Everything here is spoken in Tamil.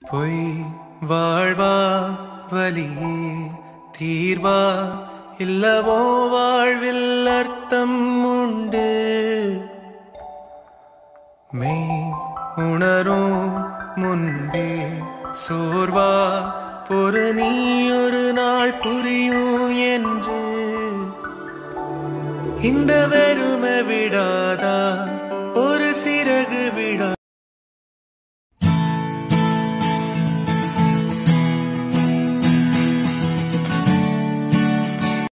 பொய் வாழ்வா வலியே தீர்வா இல்லவோ வாழ்வில் அர்த்தம் உண்டு. மெய் உணரும் முன்பே சோர்வா பொறு நீ ஒரு நாள் புரியும் என்று. இந்த வெறுமை விடாதா ஒரு சிறகு விடா